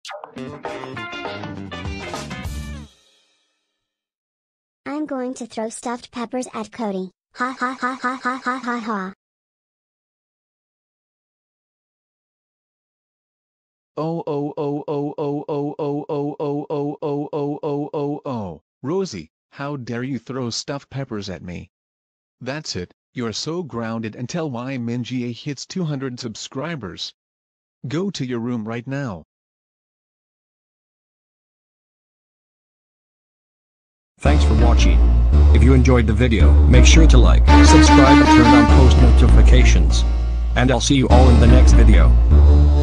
I'm going to throw stuffed peppers at Cody. Ha ha ha ha ha ha ha ha. Oh oh oh oh oh oh oh oh oh oh oh oh oh oh oh, Rosie, how dare you throw stuffed peppers at me? That's it, you're so grounded until YMNGA hits 200 subscribers. Go to your room right now. Thanks for watching. If you enjoyed the video, make sure to like, subscribe and turn on post notifications. And I'll see you all in the next video.